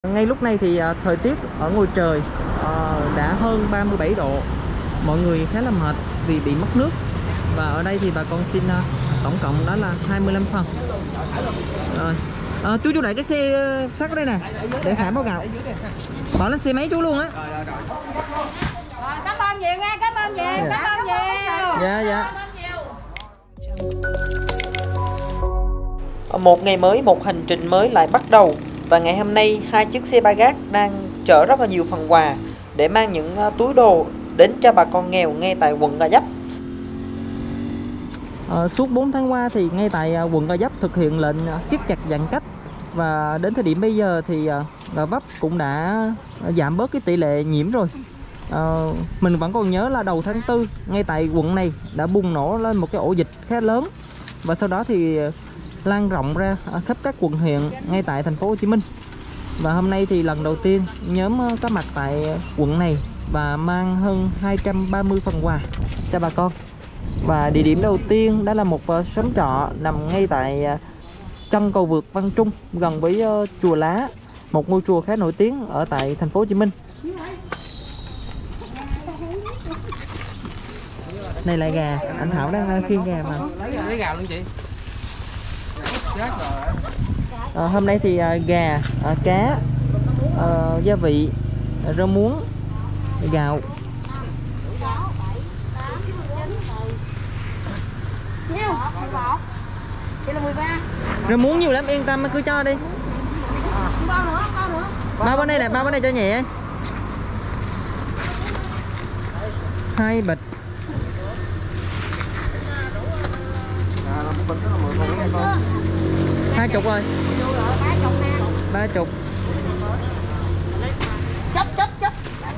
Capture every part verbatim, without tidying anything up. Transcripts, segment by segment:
Ngay lúc này thì uh, thời tiết ở ngoài trời uh, đã hơn ba mươi bảy độ. Mọi người khá là mệt vì bị mất nước. Và ở đây thì bà con xin uh, tổng cộng đó là hai mươi lăm phần. Rồi. À, chú chú đẩy cái xe uh, sắt ở đây nè để thả báo gạo. Bỏ lên xe máy chú luôn á. Rồi, cảm ơn nhiều nha, cảm ơn nhiều, Dạ. cảm ơn nhiều. Dạ dạ. Một ngày mới, một hành trình mới lại bắt đầu. Và ngày hôm nay hai chiếc xe ba gác đang chở rất là nhiều phần quà để mang những uh, túi đồ đến cho bà con nghèo ngay tại quận Gò Vấp. À, suốt bốn tháng qua thì ngay tại uh, quận Gò Vấp thực hiện lệnh uh, siết chặt giãn cách. Và đến thời điểm bây giờ thì uh, Gò Vấp cũng đã uh, giảm bớt cái tỷ lệ nhiễm rồi. Uh, mình vẫn còn nhớ là đầu tháng tư ngay tại quận này đã bùng nổ lên một cái ổ dịch khá lớn. Và sau đó thì uh, lan rộng ra khắp các quận huyện ngay tại thành phố Hồ Chí Minh. Và hôm nay thì lần đầu tiên nhóm có mặt tại quận này và mang hơn hai trăm ba mươi phần quà cho bà con. Và địa điểm đầu tiên đó là một xóm trọ nằm ngay tại chân cầu vượt Văn Trung, gần với chùa Lá, một ngôi chùa khá nổi tiếng ở tại thành phố Hồ Chí Minh. Này là gà, anh Thảo đang khiêng gà mà. Lấy gà luôn chị. À, hôm nay thì à, gà, à, cá, à, gia vị, à, rau muống, gạo. Rau muống nhiều lắm, yên tâm cứ cho đi. Bao bên đây nè, bao bên đây cho nhẹ. Hai bịch. Hai chục rồi. Ba chục. Chấp chấp chấp.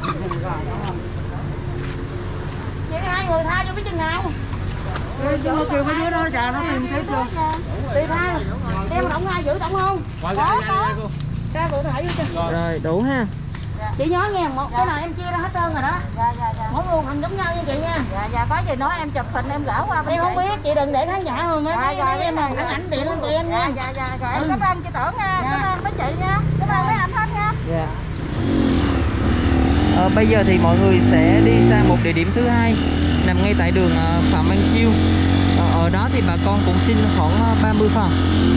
Chị hai người tha cho biết chừng nào. Nó kêu mấy đứa đó trà nó tìm thấy chưa? Đi tha. Em động ai giữ động không? Có có. Ra cụ thể vô cho. Rồi đủ ha. Chị nhớ nghe một cái nào em chia ra hết trơn rồi đó. Dạ dạ dạ. Mỗi nguồn hình giống nhau nha chị nha. Dạ dạ có gì nói em chụp hình em gửi qua bên. Em không biết, chị đừng để khán giả rồi mấy mấy em mà ảnh ảnh điện lên tụi em nha. Dạ dạ dạ. Em cảm ơn chị Tưởng nha. Cảm ơn mấy chị nha. Cảm ơn mấy anh hết nha. Dạ. À, bây giờ thì mọi người sẽ đi sang một địa điểm thứ hai nằm ngay tại đường Phạm Văn Chiêu. À, ở đó thì bà con cũng xin khoảng ba mươi phần.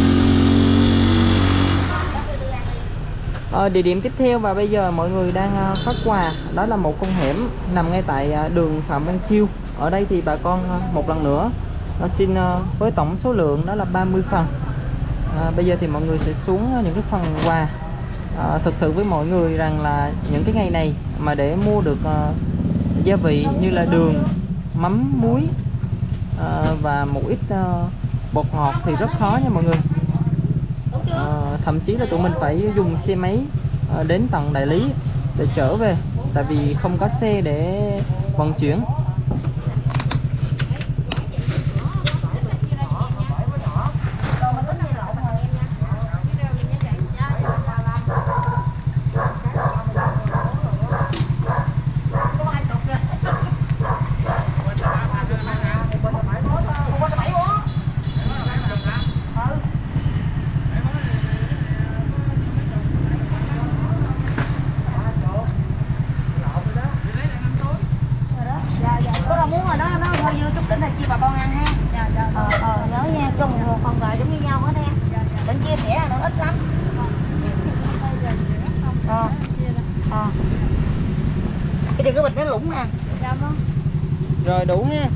À, địa điểm tiếp theo và bây giờ mọi người đang phát quà đó là một con hẻm nằm ngay tại đường Phạm Văn Chiêu. Ở đây thì bà con một lần nữa xin với tổng số lượng đó là ba mươi phần. À, bây giờ thì mọi người sẽ xuống những cái phần quà. À, thực sự với mọi người rằng là những cái ngày này mà để mua được uh, gia vị như là đường, mắm, muối uh, và một ít uh, bột ngọt thì rất khó nha mọi người. Uh, thậm chí là tụi mình phải dùng xe máy uh, đến tận đại lý để trở về, tại vì không có xe để vận chuyển. Cái cái bịch nó lủng nè. Rồi đủ ha.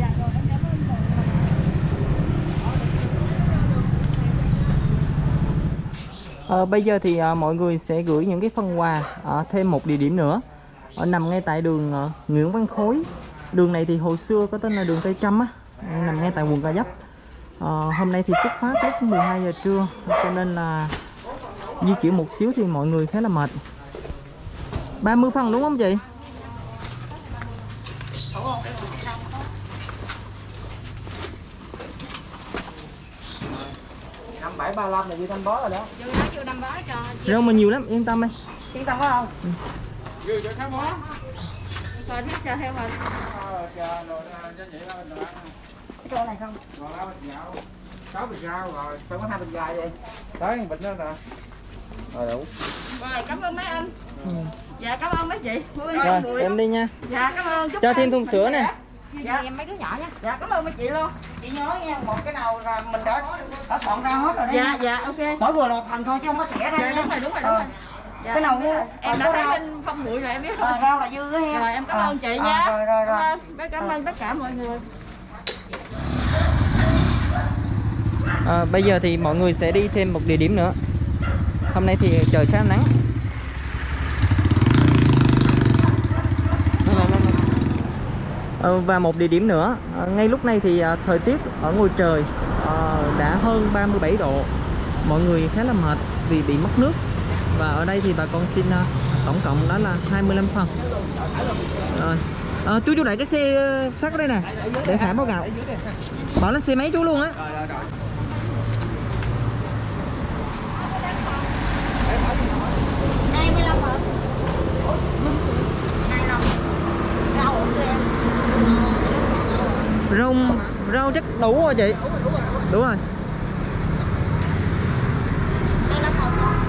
À, bây giờ thì à, mọi người sẽ gửi những cái phần quà ở thêm một địa điểm nữa. Ở nằm ngay tại đường à, Nguyễn Văn Khối. Đường này thì hồi xưa có tên là đường Cây Trâm á, nằm ngay tại quận Gò Vấp. À, hôm nay thì xuất phát lúc mười hai giờ trưa cho nên là di chuyển một xíu thì mọi người khá là mệt. ba mươi phần đúng không chị? năm bảy ba lăm là dư thanh bó rồi đó. Dư đó dư năm bó cho. Rau mà nhiều lắm, yên tâm đi. Yên tâm phải không? Ừ. Dư cho sáu bó. Coi nó cho theo mình. Ờ, chờ rồi cho chị ơi. Cái chỗ này không? Rồi sáu bịch rau rồi, sao có hai bịch gà vậy? Tới bịch nữa nè. Rồi đủ. Rồi cảm ơn mấy anh. Ừ. Dạ cảm ơn mấy chị. Rồi em đi nha. Dạ cảm ơn. Chúc Cho thêm anh thùng sữa nè. Dạ em mấy đứa nhỏ nha. Dạ cảm ơn mấy chị luôn. Chị nhớ nha, một cái nào là mình đã đã soạn ra hết rồi đấy. Dạ dạ ok. Mỗi người một phần thôi chứ không có xẻ ra Dạ nha. đúng rồi đúng rồi đúng rồi. Dạ, cái nào em đã thấy bên phong bụi rồi em biết rồi. À, rau là dư á. Rồi em cảm ơn chị à, nha. Rồi rồi rồi. Cảm ơn, cảm ơn tất cả mọi người. À, bây giờ thì mọi người sẽ đi thêm một địa điểm nữa. Hôm nay thì trời khá nắng. À, và một địa điểm nữa. À, ngay lúc này thì à, thời tiết ở ngoài trời à, đã hơn ba mươi bảy độ. Mọi người khá là mệt vì bị mất nước. Và ở đây thì bà con xin à, tổng cộng đó là hai mươi lăm phần. Rồi. À, chú chú đẩy cái xe sắt ở đây nè để thả bao gạo. Bỏ lên xe máy chú luôn á. hai mươi lăm hả? hai mươi lăm. Rau ổn cho em. Rau rau chắc đủ rồi chị. Đủ rồi. hai mươi lăm hả con?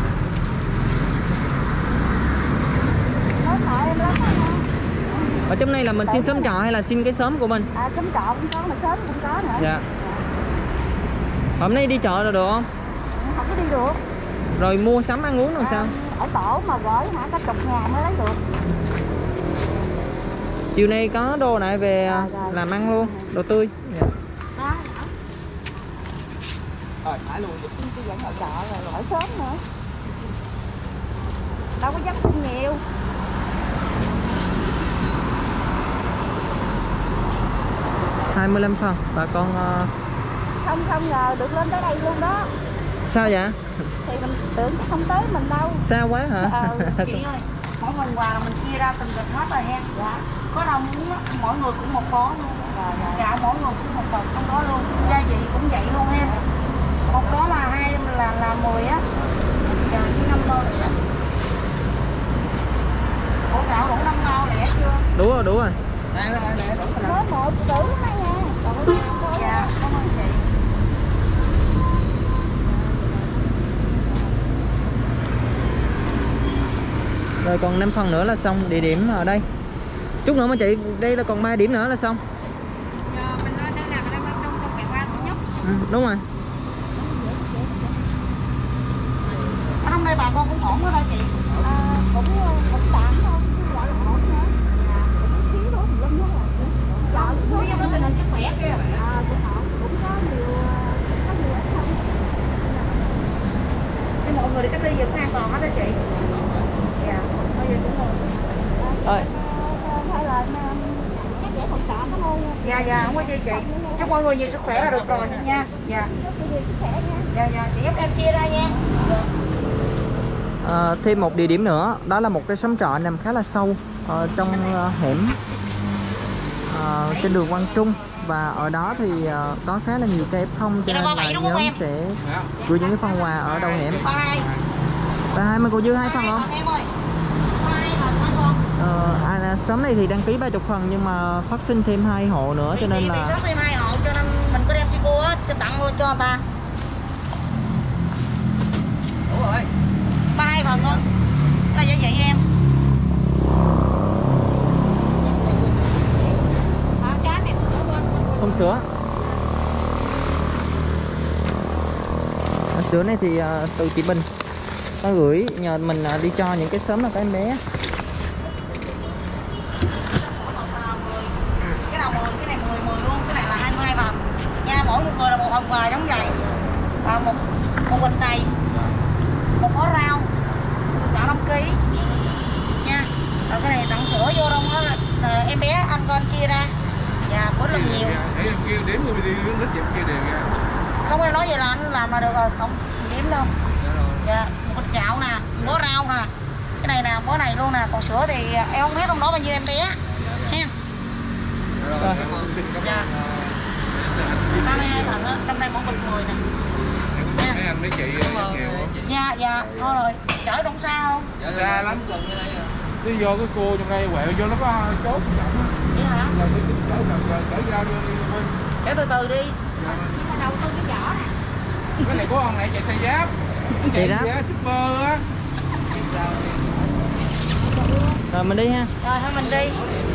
Nói sợ em lắm rồi nha. Ở trong này là mình xin xóm trọ hay là xin cái xóm của mình? À xóm trọ cũng có mà xóm cũng có nữa. Dạ. Hôm nay đi chợ rồi được không? Không có đi được. Rồi mua sắm ăn uống rồi sao? Ở tổ mà gửi hả cả chục ngàn mới lấy được. Chiều nay có đồ này về Rồi, rồi. làm ăn luôn, đồ tươi. Dạ. Đó. Rồi thả luôn. Tôi dẫn vào chợ rồi gửi sớm nữa. Đâu có dám không nhiều. hai mươi lăm phần bà con uh... Không không ngờ được lên tới đây luôn đó. Sao vậy? Thì mình tưởng chắc không tới mình đâu. Xa quá hả? Ờ, chị ơi, mỗi phần quà là mình chia ra từng bịch hết rồi ha. Dạ. Có đâu muốn mỗi người cũng một bó luôn. Dạ, dạ. Dạ mỗi người cũng một bịch trong đó luôn. Gia vị cũng vậy luôn ha. Một đó là hai là là mười á. Dạ chỉ năm đô rồi á. Ủa gạo đủ năm bao lẻ chưa? Đủ rồi, đủ rồi. Đây đây đây đủ rồi. Mới một cử này nha. Dạ, cảm ơn chị. Rồi còn năm phần nữa là xong địa điểm ở đây. Chút nữa mà chị, đây là còn ba điểm nữa là xong. Giờ mình nói đây là mình đang trong trong ngày qua nhất. Ừ, đúng rồi. Ở trong đây bà con cũng ổn đó hả chị? À, cũng cũng tạm thôi, không gọi là ổn nữa. Dạ, cũng khí đó mình lên hết rồi. Dạ, cũng có tình hình sức khỏe kia. À, cũng ổn, cũng có nhiều có nhiều ích không. Thế mọi người đi cách ly vẫn an toàn hết đó chị. Dạ, bây giờ cũng ổn. Rồi. Hay là chắc dễ phòng trọ cảm ơn. Dạ dạ, không có gì chị. Chúc mọi người nhiều sức khỏe là được rồi nha. Dạ. Chúc nhiều sức khỏe nha. Dạ dạ, chị giúp em chia ra nha. À, thêm một địa điểm nữa, đó là một cái xóm trọ nằm khá là sâu ở trong uh, hẻm uh, trên đường Quang Trung. Và ở đó thì uh, có khá là nhiều cây ép không, cho nên là nhóm sẽ gửi những cái phần quà ở đầu hẻm. Ba hai mình còn dư hai phần không? Em ơi. Hai phần hả con? Ờ, à, xóm này thì đăng ký ba mươi phần nhưng mà phát sinh thêm hai hộ nữa cho nên là Vì sót thêm hai hộ cho nên mình có đem si cô á cho tặng luôn cho người ta. Đủ rồi. Ba hai phần thôi. Là vậy vậy em. không sữa. Sữa này thì uh, từ chị Bình nó gửi nhờ mình uh, đi cho những cái xóm là có em bé. Cái nào mười, cái này mười, mười luôn, cái này là hai mươi hai phần. Nha, mỗi một người là một phần quà giống vậy. Và một một bịch này, một bó rau, gạo năm ký. Nha. Rồi cái này tặng sữa vô trong đó là uh, em bé anh con chia ra. Dạ, có lần nhiều. Để em kêu đếm rồi đi nước dịp kia đều nha. Không em nói vậy là anh làm là được rồi, không đếm đâu. Dạ, một bịch gạo nè, bó rau nè. Cái này nè, bó này luôn nè, còn sữa thì em không biết trong đó bao nhiêu em bé. Ha. Rồi. Dạ. ba mươi hai phần á, trong đây còn bịch mười nè. Mấy anh mấy chị nhiều. Dạ dạ, thôi rồi, chở trong xa không? Dạ xa lắm. Đi vô cái cô trong đây quẹo vô nó có chốt trọng á. Vậy hả? Là tôi chở chở chở ra vô đi thôi. Chở từ từ đi. Dạ. Nhưng mà đầu tư cái vỏ nè. Cái này của ông này chạy xe giáp. Chị Ráp. Shipper á. Rồi mình đi ha. Rồi thôi mình đi.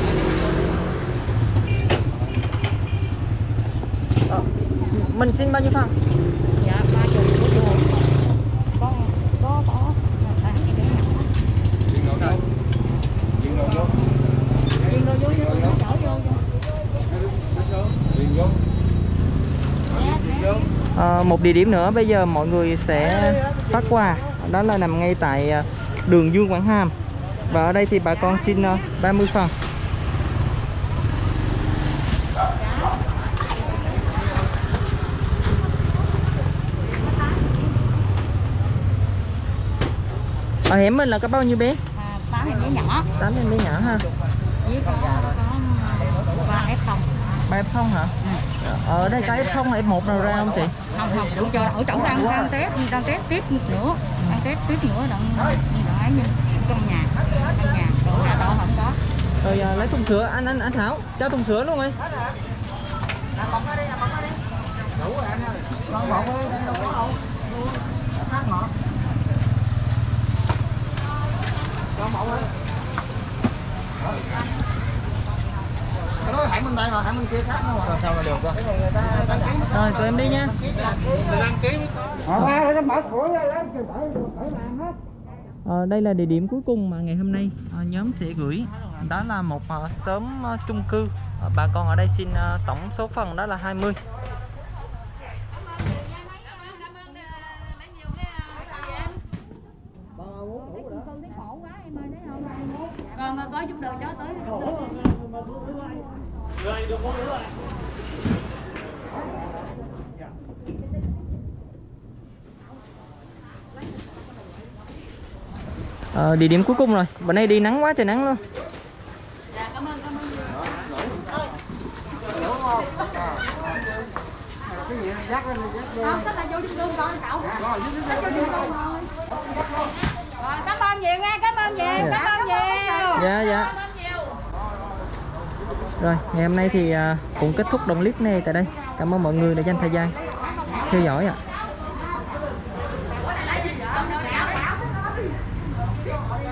Ờ, mình xin bao nhiêu phần? Dạ ba chục của chị Hùng. Có có có. Điền đồ đâu? Điền đồ vô. Điền đồ vô cho tụi nó chở vô. Điền vô. À, một địa điểm nữa bây giờ mọi người sẽ phát quà, đó là nằm ngay tại đường Dương Quảng Hàm, và ở đây thì bà con xin ba mươi phần. Ở hẻm mình là có bao nhiêu bé? À, tám em bé nhỏ. tám em bé nhỏ ha. Với có có ba ép không. ba ép không hả? Ừ. Ở đây có ép không hay ép một nào ra không chị? Không không, đủ chờ ở chỗ đang đang test, đang test tiếp nữa, đang test tiếp nữa đặng đặng ấy như trong nhà, trong nhà, chỗ nào đó không có. Rồi à, lấy thùng sữa, anh anh anh Thảo, cho thùng sữa luôn ấy. Cái đó hãng bên đây mà hãng bên kia khác nữa mà. Sao mà được cơ? Rồi tụi em đi nha. Đăng ký Ờ, mở cửa ra lấy phải phải làm hết. Ờ, đây là địa điểm cuối cùng mà ngày hôm nay ờ, nhóm sẽ gửi, đó là một uh, xóm uh, chung cư. Ờ, bà con ở đây xin uh, tổng số phần đó là hai mươi. Con có giúp đỡ cháu tới. Ờ, địa điểm cuối cùng rồi, bữa nay đi nắng quá trời nắng luôn. Dạ, cảm ơn, cảm ơn. Không, cái này vô chung luôn con cậu. Rồi, cảm ơn nhiều nha, cảm ơn nhiều, cảm ơn nhiều. Dạ dạ. Rồi, ngày hôm nay thì uh, cũng kết thúc đoạn clip này tại đây. Cảm ơn mọi người đã dành thời gian theo dõi ạ. À.